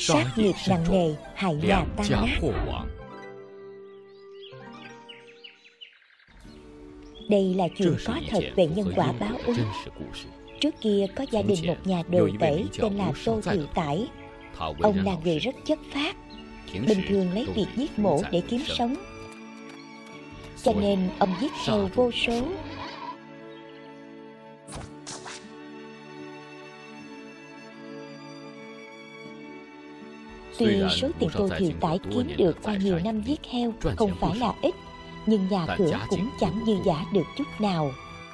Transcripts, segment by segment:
Sát nghiệp nặng nề, hại nhà tan nát. Đây là chuyện có thật về nhân quả báo ứng. Trước kia có gia đình một nhà đồ tể tên là Tô Thiệu Tải. Ông là người rất chất phác, bình thường lấy việc giết mổ để kiếm sống, cho nên ông giết heo vô số. Tuy số tiền Tô Thiệu Tải kiếm được qua nhiều năm giết heo không phải là ít, nhưng nhà cửa cũng chẳng dư dả được chút nào.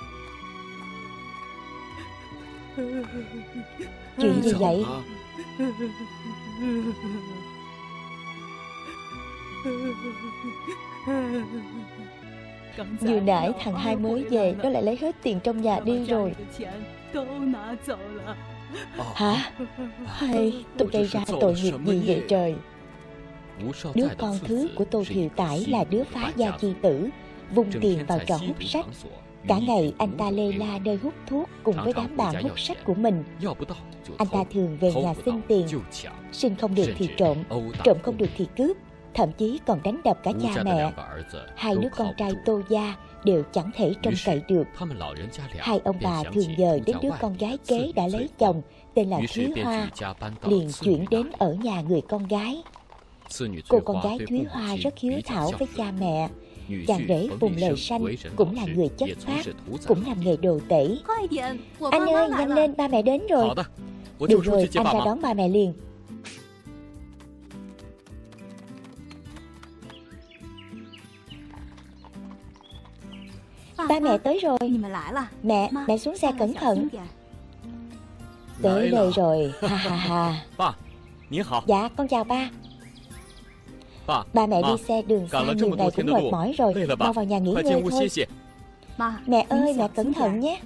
Chuyện gì vậy? Vừa nãy thằng hai mới về, nó lại lấy hết tiền trong nhà đi rồi. Hả? Hay tôi gây ra tội nghiệp gì vậy trời? Đứa con thứ của Tô Thiệu Tải là đứa phá gia chi tử, vung tiền vào trò hút sách. Cả ngày anh ta lê la nơi hút thuốc cùng với đám bạn hút sách của mình. Anh ta thường về nhà xin tiền, xin không được thì trộm, trộm không được thì cướp, thậm chí còn đánh đập cả cha mẹ. Hai đứa con trai Tô gia đều chẳng thể trông cậy được. Hai ông bà thường nhờ đến đứa con gái kế đã lấy chồng tên là Thúy Hoa, liền chuyển đến ở nhà người con gái. Cô con gái Thúy Hoa rất hiếu thảo với cha mẹ. Chàng rể Phùng Lời Sanh cũng là người chất phác, cũng làm nghề đồ tể. Anh ơi, nhanh lên, ba mẹ đến rồi. Được rồi, anh ra đón ba mẹ liền. Ba mẹ tới rồi. Mẹ xuống xe cẩn thận. Tới đây rồi, ha ha ha. Dạ, con chào ba. Ba mẹ đi xe đường xa nhiều ngày cũng mệt mỏi rồi, mau vào nhà nghỉ ngơi thôi. Mẹ ơi, mẹ cẩn thận nhé.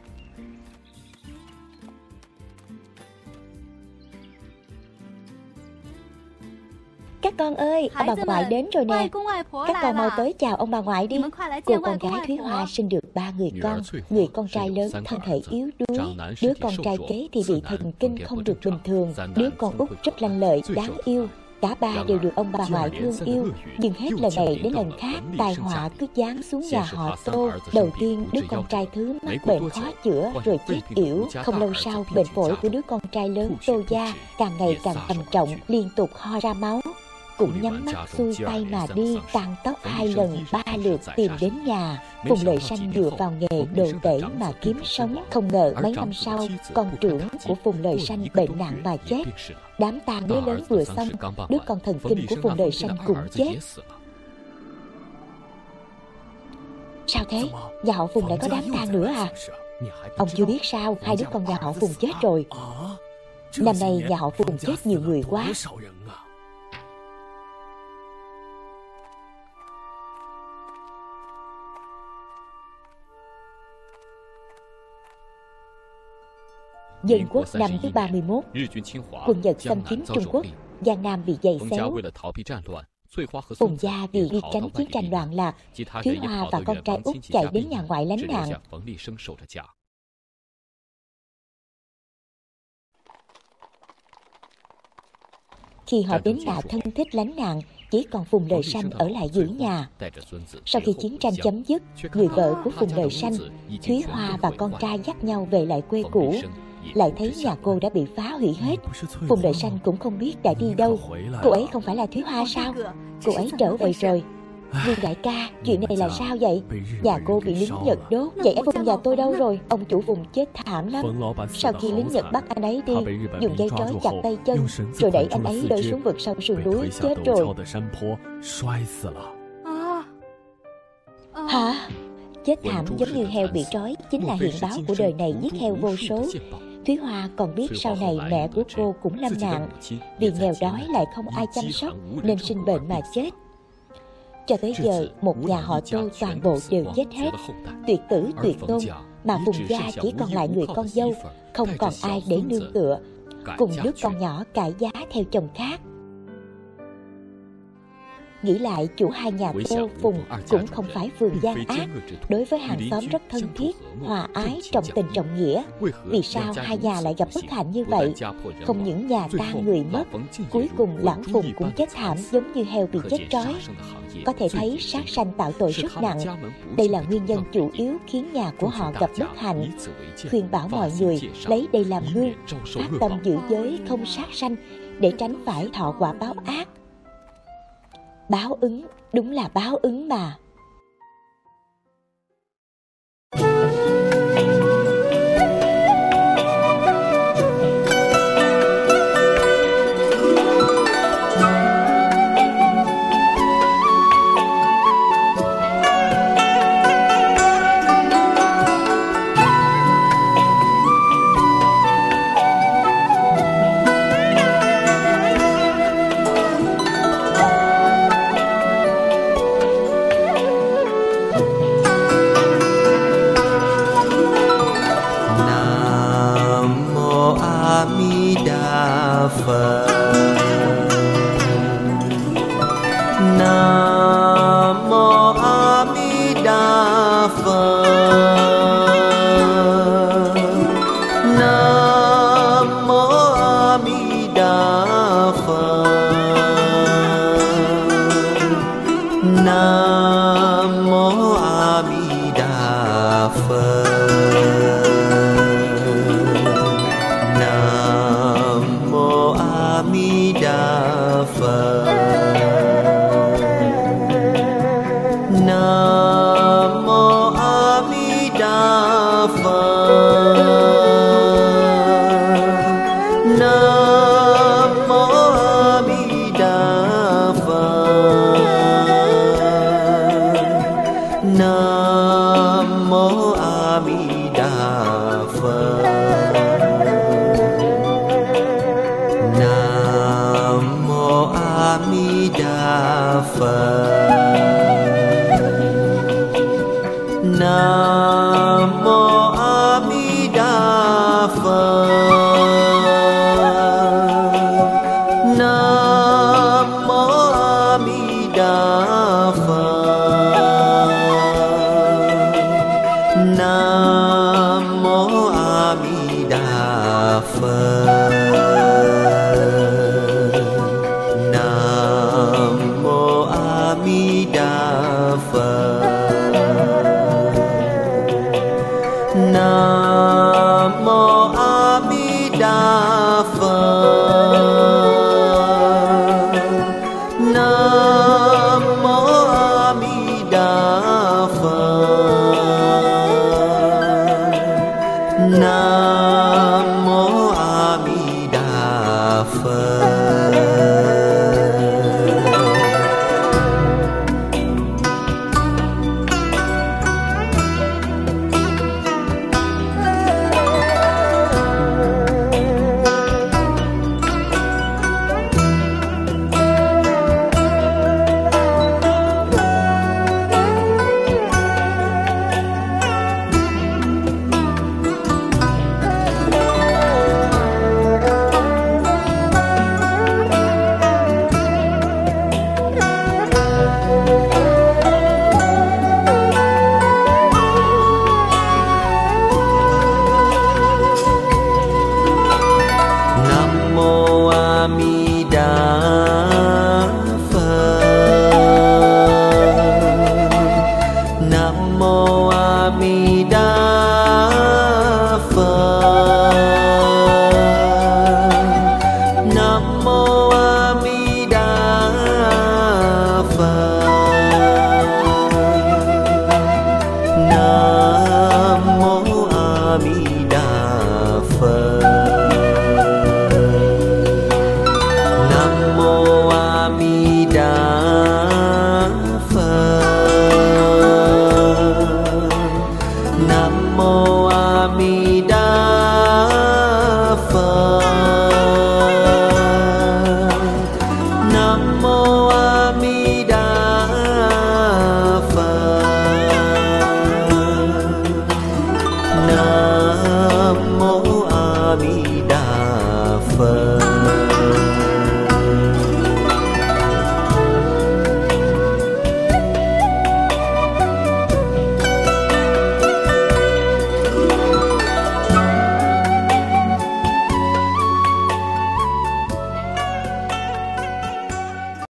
Các con ơi, ông bà ngoại đến rồi nè. Các con mau tới chào ông bà ngoại đi. Cô con gái Thúy Hoa sinh được 3 người con. Người con trai lớn thân thể yếu đuối, đứa con trai kế thì bị thần kinh không được bình thường, đứa con út rất lanh lợi, đáng yêu. Cả ba đều được ông bà ngoại thương yêu. Nhưng hết lần này đến lần khác, tai họa cứ giáng xuống nhà họ Tô. Đầu tiên đứa con trai thứ mắc bệnh khó chữa rồi chết yểu. Không lâu sau, bệnh phổi của đứa con trai lớn Tô gia càng ngày càng trầm trọng, liên tục ho ra máu. Cũng nhắm mắt xuôi tay mà đi, tàn tóc 2 lần 3 lượt tìm đến nhà. Phùng Lợi Sanh dựa vào nghề đồ tể mà kiếm sống. Không ngờ mấy năm sau, con trưởng của Phùng Lợi Sanh bệnh nặng mà chết. Đám tang đứa lớn vừa xong, đứa con thần kinh của Phùng Lợi Sanh cũng chết. Sao thế? Nhà họ Phùng lại có đám tang nữa à? Ông chưa biết sao, 2 đứa con nhà họ Phùng chết rồi. Năm nay nhà họ Phùng chết nhiều người quá. Dân quốc năm thứ 31, quân Nhật xâm chiếm Trung Quốc, Giang Nam bị giày xéo. Phùng gia vì đi tránh chiến tranh loạn lạc, Thúy Hoa và con trai út chạy đến nhà ngoại lánh nạn. Khi họ đến nhà thân thích lánh nạn, chỉ còn Phùng Lợi Sanh ở lại giữ nhà. Sau khi chiến tranh chấm dứt, người vợ của Phùng Lợi Sanh, Thúy Hoa và con trai dắt nhau về lại quê cũ. Lại thấy nhà cô đã bị phá hủy hết. Phùng Lợi Sanh cũng không biết đã đi đâu. Cô ấy không phải là Thúy Hoa sao? Cô ấy trở về rồi. Vương đại ca, chuyện này là sao vậy? Nhà cô bị lính Nhật đốt. Vậy anh Phùng nhà tôi đâu rồi? Ông chủ Phùng chết thảm lắm. Sau khi lính Nhật bắt anh ấy đi, dùng dây trói chặt tay chân, rồi đẩy anh ấy rơi xuống vực sâu sườn núi, chết rồi. Hả? Chết thảm giống như heo bị trói chính là hiện báo của đời này giết heo vô số. Thúy Hoa còn biết sau này mẹ của cô cũng lâm nạn, vì nghèo đói lại không ai chăm sóc nên sinh bệnh mà chết. Cho tới giờ một nhà họ Tô toàn bộ đều chết hết, tuyệt tử tuyệt tôn, mà Phùng gia chỉ còn lại người con dâu, không còn ai để nương tựa, cùng đứa con nhỏ cãi giá theo chồng khác. Nghĩ lại, chủ hai nhà Tô, Phùng cũng không phải phường gian ác, đối với hàng xóm rất thân thiết, hòa ái, trọng tình trọng nghĩa. Vì sao hai nhà lại gặp bất hạnh như vậy? Không những nhà tan người mất, cuối cùng lão Phùng cũng chết thảm giống như heo bị chết trói. Có thể thấy sát sanh tạo tội rất nặng. Đây là nguyên nhân chủ yếu khiến nhà của họ gặp bất hạnh. Khuyên bảo mọi người lấy đây làm gương, phát tâm giữ giới không sát sanh để tránh phải thọ quả báo ác. Báo ứng, đúng là báo ứng mà. Nam mô A Di Đà Phật.